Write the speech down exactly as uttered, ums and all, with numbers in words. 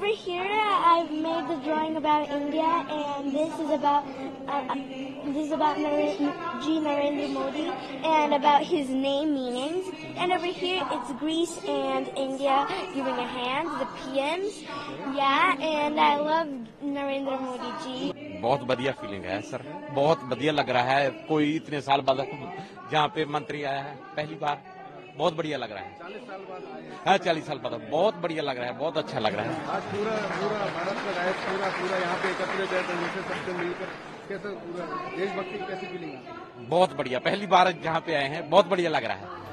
here, I've made the drawing about India, and this is about uh, this is about G. Narendra Modi and about his name meanings. And over here, it's Greece and India giving a hand, the P Ms. Yeah, and I love Narendra Modi ji. बहुत बढ़िया feeling है sir, बहुत बढ़िया लग रहा है। कोई इतने साल बाद जहाँ पे मंत्री आया है पहली बार, बहुत बढ़िया लग रहा है। चालीस साल बाद आए हैं। हाँ, चालीस साल बाद बहुत बढ़िया लग रहा है, बहुत अच्छा लग रहा है। आज पूरा पूरा भारत का राइट पूरा पूरा यहाँ पे एकत्रित है, तो उनसे सबसे मिलकर कैसे पूरा देशभक्ति की कैसी फीलिंग है? बहुत बढ़िया, पहली बार जहाँ पे आए हैं, बहुत बढ़िया लग रहा है।